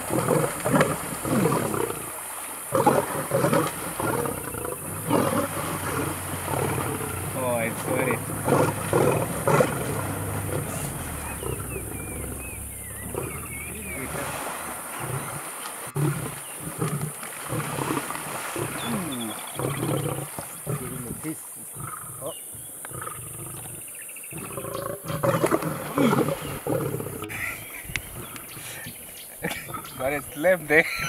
Oh, I saw it. Giving a kiss. Oh. But it's left there.